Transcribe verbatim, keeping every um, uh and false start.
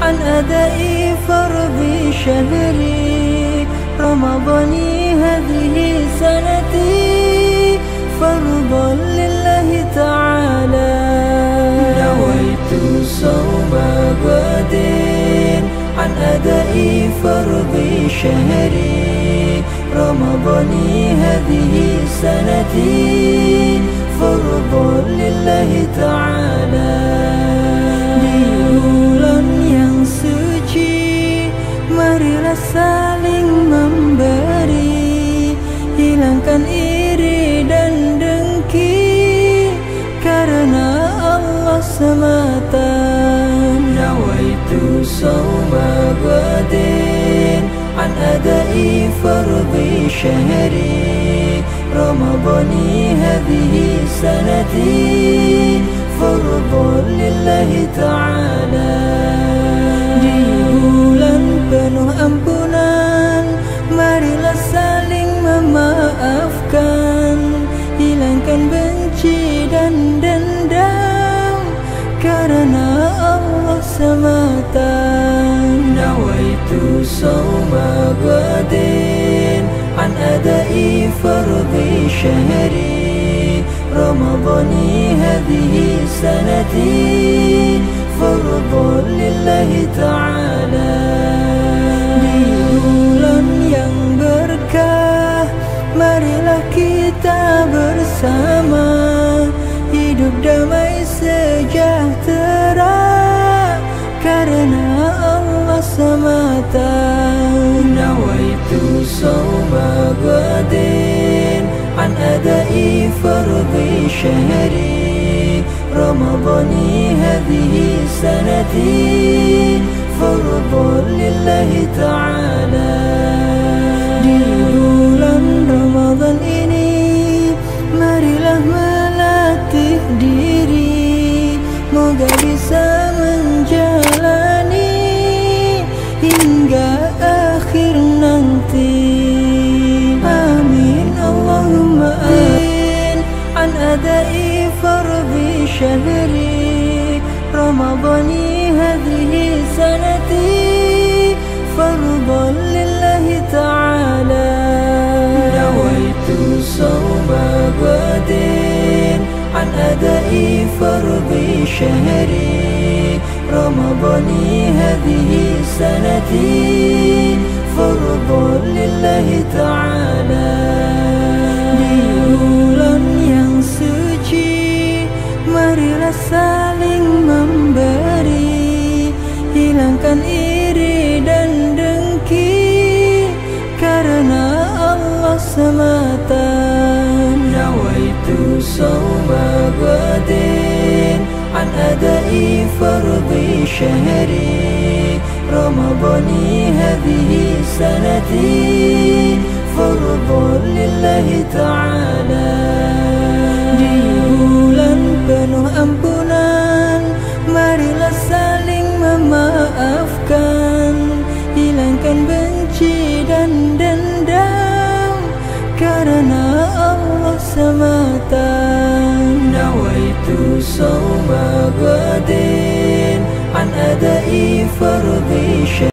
عن أداء فرض شهري رمضان هذه سنتي فرضا لله تعالى نويت صوم غد عن أداء فرض شهري رمضان هذه سنتي فرضا لله تعالى di bulan yang suci marilah saling memberi hilangkan iri dan dengki karena Allah semata nawaitu sawma ghadin an adai fardhi syahri ramadhani hadhihi sanati fardhu lillahi ta'ala di bulan penuh ampunan marilah saling memaafkan hilangkan benci dan dendam karena Allah semata nawaitu sawma ghadin an adai fardhi syahri ramadhani hadhihi sanati fardhu lillahi ta'ala di bulan yang berkah marilah kita bersama hidup damai sejahtera karena Allah semata nawaitu sawma ghadin an adai fardhi syahri ramadhani hadhihi sanati fardhu lillahi ta'ala di bulan Ramadan ini marilah melatih diri moga bisa menjalani hingga akhir nanti amin Allahumma amin an adai fardhi syahri ramadhani hadhihi sanati fardhan lillahi ta'ala nawaitu sawma ghadin an adai fardhi syahri ramadhani hadhihi sanati fardhan lillahi ta'ala di bulan yang suci marilah saling memberi hilangkan iri dan dengki karena Allah semata nawaitu sawma ghadin an adai fardhi syahri ramadhani hadhihi sanati fardhu lillahi ta'ala di bulan penuh ampunan marilah saling memaafkan hilangkan benci dan dendam karena Allah semata nawaitu sawma ghadin an adai fardhi